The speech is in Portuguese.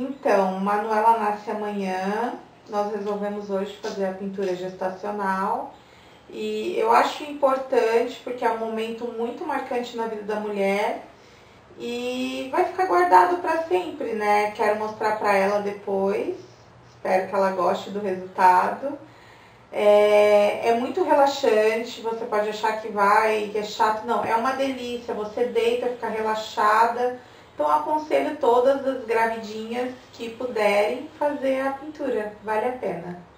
Então, Manuela nasce amanhã, nós resolvemos hoje fazer a pintura gestacional e eu acho importante porque é um momento muito marcante na vida da mulher e vai ficar guardado para sempre, né? Quero mostrar para ela depois, espero que ela goste do resultado. É muito relaxante, você pode achar que é chato, não, é uma delícia, você deita, fica relaxada. Então aconselho todas as gravidinhas que puderem fazer a pintura, vale a pena.